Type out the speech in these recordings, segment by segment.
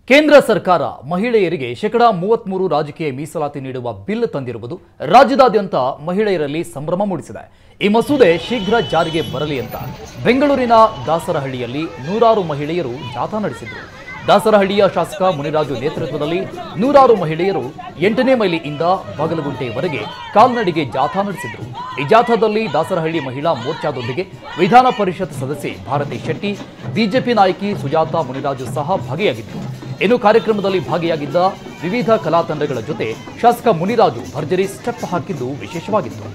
ಕೇಂದ್ರ ಸರ್ಕಾರ ಮಹಿಳೆಯರಿಗೆ ಶೇಕಡಾ 33 ರಾಜಕೀಯ ಮೀಸಲಾತಿ ನೀಡುವ ಬಿಲ್ ತಂದಿರುವುದು ರಾಜ್ಯದಾದ್ಯಂತ ಮಹಿಳೆಯರಲ್ಲಿ ಸಂಭ್ರಮ ಮೂಡಿಸಿದೆ. ಈ ಮಸೂದೆ ಶೀಘ್ರ ಜಾರಿಗೆ ಬರಲಿ ಅಂತ ಬೆಂಗಳೂರಿನ ದಾಸರಹಳ್ಳಿಯಲ್ಲಿ ನೂರಾರು ಮಹಿಳೆಯರು ಜಾಥಾ ನಡೆಸಿದರು. ದಾಸರಹಳ್ಳಿಯ ಶಾಸಕ ಮುನಿರಾಜು ನೇತೃತ್ವದಲ್ಲಿ ನೂರಾರು ಮಹಿಳೆಯರು 8ನೇ ಮೈಲಿಯಿಂದ ಬಾಗಲಗುಂಟೆವರೆಗೆ ಕಾಲ್ನಡಿಗೆ ಜಾಥಾ ನಡೆಸಿದರು. ಈ ಜಾಥಾದಲ್ಲಿ ದಾಸರಹಳ್ಳಿ ಮಹಿಳಾ ಮೋರ್ಚಾದೊಂದಿಗೆ ವಿಧಾನ ಪರಿಷತ್ ಸದಸ್ಯೆ ಭಾರತಿ ಶೆಟ್ಟಿ, ಬಿಜೆಪಿ ನಾಯಕಿ ಸುಜಾತಾ ಮುನಿರಾಜು ಸಹ ಭಾಗಿಯಾಗಿದ್ದರು. ಇನ್ನು ಕಾರ್ಯಕ್ರಮದಲ್ಲಿ ಭಾಗಿಯಾಗಿದ್ದ ವಿವಿಧ ಕಲಾ ತಂಡಗಳ ಜೊತೆ ಶಾಸಕ ಮುನಿರಾಜು ಭರ್ಜರಿ ಸ್ಟೆಪ್ ಹಾಕಿದ್ದು ವಿಶೇಷವಾಗಿತ್ತು.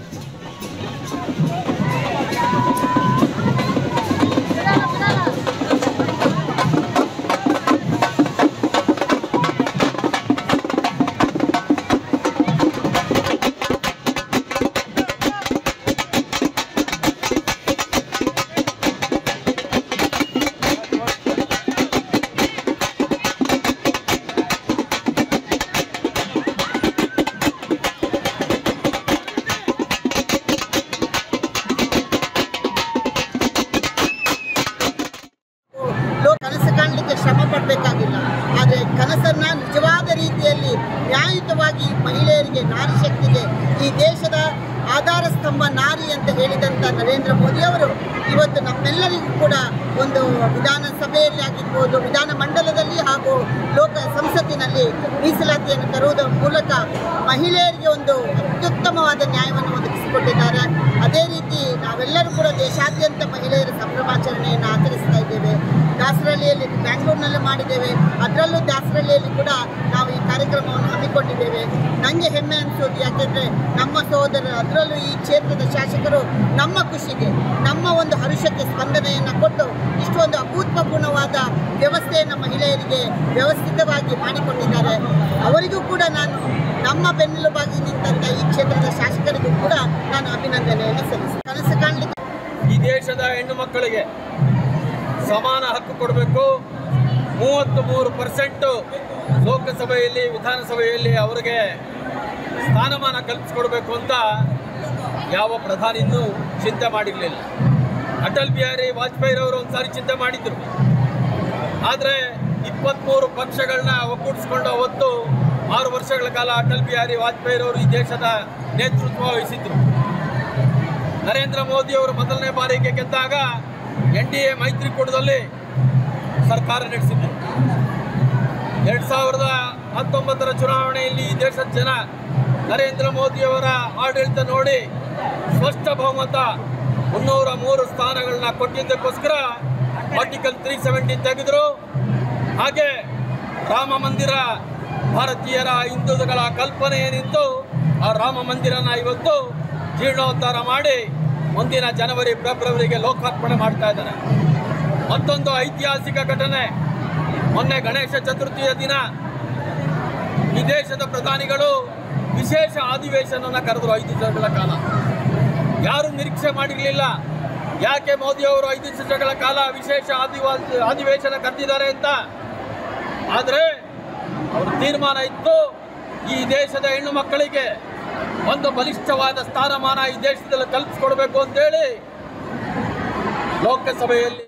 ಕನಸು ಕಾಣಲಿಕ್ಕೆ ಶ್ರಮ ಪಡಬೇಕಾಗಿಲ್ಲ. ಆದರೆ ಕನಸನ್ನು ನಿಜವಾದ ರೀತಿಯಲ್ಲಿ ನ್ಯಾಯಯುತವಾಗಿ ಮಹಿಳೆಯರಿಗೆ, ನಾರಿ ಶಕ್ತಿಗೆ, ಈ ದೇಶದ ಆಧಾರ ಸ್ತಂಭ ನಾರಿ ಅಂತ ಹೇಳಿದಂಥ ನರೇಂದ್ರ ಮೋದಿಯವರು ಇವತ್ತು ನಮ್ಮೆಲ್ಲರಿಗೂ ಕೂಡ ಒಂದು ವಿಧಾನಸಭೆಯಲ್ಲಿ ಆಗಿರ್ಬೋದು, ವಿಧಾನಮಂಡಲದಲ್ಲಿ ಹಾಗೂ ಲೋಕ ಸಂಸತ್ತಿನಲ್ಲಿ ಮೀಸಲಾತಿಯನ್ನು ತರುವುದರ ಮೂಲಕ ಮಹಿಳೆಯರಿಗೆ ಒಂದು ಅತ್ಯುತ್ತಮವಾದ ನ್ಯಾಯವನ್ನು ಒದಗಿಸಿಕೊಟ್ಟಿದ್ದಾರೆ. ಅದೇ ರೀತಿ ನಾವೆಲ್ಲರೂ ಕೂಡ ದೇಶಾದ್ಯಂತ ಮಹಿಳೆಯರ ಸಂಭ್ರಮಾಚರಣೆಯನ್ನು ಆಚರಿಸ್ತಾ ಇದ್ದೇವೆ. ದಾಸರಹಳ್ಳಿಯಲ್ಲಿ, ಬ್ಯಾಂಗ್ಳೂರಿನಲ್ಲಿ ಮಾಡಿದ್ದೇವೆ. ಅದರಲ್ಲೂ ದಾಸರಹಳ್ಳಿಯಲ್ಲಿ ಕೂಡ ನಾವು ಈ ಕಾರ್ಯಕ್ರಮವನ್ನು ಹಮ್ಮಿಕೊಂಡಿದ್ದೇವೆ. ನನಗೆ ಹೆಮ್ಮೆ ಅನಿಸೋದು, ಯಾಕೆಂದರೆ ನಮ್ಮ ಸಹೋದರರು, ಅದರಲ್ಲೂ ಈ ಕ್ಷೇತ್ರದ ಶಾಸಕರು ನಮ್ಮ ಖುಷಿಗೆ, ನಮ್ಮ ಒಂದು ಹರುಷಕ್ಕೆ ಸ್ಪಂದನೆಯನ್ನು ಕೊಟ್ಟು ಇಷ್ಟೊಂದು ಅಭೂತಪೂರ್ಣವಾದ ವ್ಯವಸ್ಥೆಯನ್ನು ಮಹಿಳೆಯರಿಗೆ ವ್ಯವಸ್ಥಿತವಾಗಿ ಮಾಡಿಕೊಂಡಿದ್ದಾರೆ. ಅವರಿಗೂ ಕೂಡ ನಾನು ನಮ್ಮ ಬೆನ್ನೆಲುಬಾಗಿ ನಿಂತ ಈ ಕ್ಷೇತ್ರದ ಶಾಸಕರಿಗೂ ಕೂಡ ನಾನು ಅಭಿನಂದನೆಯನ್ನು ಸಲ್ಲಿಸ್ತೇನೆ. ಕನಸು ಕಾಣಲಿಕ್ಕೆ ಈ ದೇಶದ ಹೆಣ್ಣು ಮಕ್ಕಳಿಗೆ ಸಮಾನ ಹಕ್ಕು ಕೊಡಬೇಕು. 33% ಲೋಕಸಭೆಯಲ್ಲಿ, ವಿಧಾನಸಭೆಯಲ್ಲಿ ಅವರಿಗೆ ಸ್ಥಾನಮಾನ ಕಲ್ಪಿಸಿಕೊಡ್ಬೇಕು ಅಂತ ಯಾವ ಪ್ರಧಾನಿಯೂ ಚಿಂತೆ ಮಾಡಿರಲಿಲ್ಲ. ಅಟಲ್ ಬಿಹಾರಿ ವಾಜಪೇಯಿರವರು ಒಂದು ಸಾರಿ ಚಿಂತೆ ಮಾಡಿದ್ರು. ಆದರೆ 23 ಪಕ್ಷಗಳನ್ನ ಒಗ್ಗೂಡಿಸ್ಕೊಂಡು ಅವತ್ತು 6 ವರ್ಷಗಳ ಕಾಲ ಅಟಲ್ ಬಿಹಾರಿ ವಾಜಪೇಯಿರವರು ಈ ದೇಶದ ನೇತೃತ್ವ ವಹಿಸಿದ್ರು. ನರೇಂದ್ರ ಮೋದಿಯವರು ಮೊದಲನೇ ಬಾರಿಗೆ ಗೆದ್ದಾಗ NDA ಮೈತ್ರಿಕೂಟದಲ್ಲಿ ಸರ್ಕಾರ ನಡೆಸಿದ್ರು. 2019ರ ಚುನಾವಣೆಯಲ್ಲಿ ಈ ದೇಶದ ಜನ ನರೇಂದ್ರ ಮೋದಿಯವರ ಆಡಳಿತ ನೋಡಿ ಸ್ಪಷ್ಟ ಬಹುಮತ 303 ಸ್ಥಾನಗಳನ್ನ ಕೊಟ್ಟಿದ್ದಕ್ಕೋಸ್ಕರ ಆರ್ಟಿಕಲ್ 370 ತೆಗೆದರು. ಹಾಗೆ ರಾಮ ಮಂದಿರ, ಭಾರತೀಯರ ಹಿಂದೂಗಳ ಕಲ್ಪನೆ ಏನಿತ್ತು ಆ ರಾಮ ಮಂದಿರನ ಇವತ್ತು ಜೀರ್ಣೋದ್ಧಾರ ಮಾಡಿ ಮುಂದಿನ ಜನವರಿ, ಫೆಬ್ರವರಿಗೆ ಲೋಕಾರ್ಪಣೆ ಮಾಡ್ತಾ ಇದ್ದಾರೆ. ಮತ್ತೊಂದು ಐತಿಹಾಸಿಕ ಘಟನೆ, ಮೊನ್ನೆ ಗಣೇಶ ಚತುರ್ಥಿಯ ದಿನ ಈ ದೇಶದ ಪ್ರಧಾನಿಗಳು ವಿಶೇಷ ಅಧಿವೇಶನವನ್ನು ಕರೆದರು. 5 ದಿವಸಗಳ ಕಾಲ ಯಾರು ನಿರೀಕ್ಷೆ ಮಾಡಿರಲಿಲ್ಲ. ಯಾಕೆ ಮೋದಿಯವರು 5 ದಿವಸಗಳ ಕಾಲ ವಿಶೇಷ ಅಧಿವೇಶನ ಕರೆದಿದ್ದಾರೆ ಅಂತ. ಆದರೆ ಅವ್ರ ತೀರ್ಮಾನ ಇತ್ತು, ಈ ದೇಶದ ಹೆಣ್ಣು ಮಕ್ಕಳಿಗೆ ಒಂದು ಬಲಿಷ್ಠವಾದ ಸ್ಥಾನಮಾನ ಈ ದೇಶದಲ್ಲಿ ಕಲ್ಪಿಸಿಕೊಡ್ಬೇಕು ಅಂತೇಳಿ ಲೋಕಸಭೆಯಲ್ಲಿ.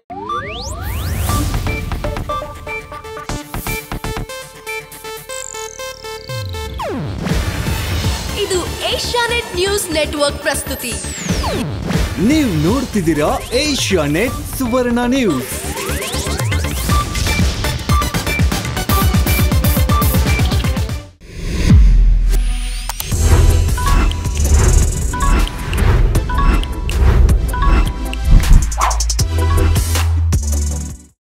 ಇದು ಏಷ್ಯಾನೆಟ್ ನ್ಯೂಸ್ ನೆಟ್ವರ್ಕ್ ಪ್ರಸ್ತುತಿ. ನೀವು ನೋಡ್ತಿದ್ದೀರಾ ಏಷ್ಯಾನೆಟ್ ಸುವರ್ಣ ನ್ಯೂಸ್.